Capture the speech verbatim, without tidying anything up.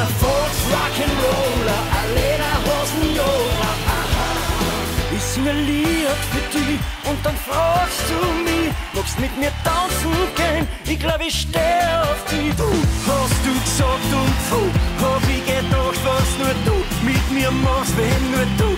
einer Volks Rock'n'Roller, ein Lederhosen-Yola. Ich sing ein Lied für dich und dann fragst du mich, magst mit mir tanzen gehen? Ich glaub, ich steh auf dich. Du hast du gesagt und puh, hab ich gedacht, was nur du mit mir machst, wenn nur du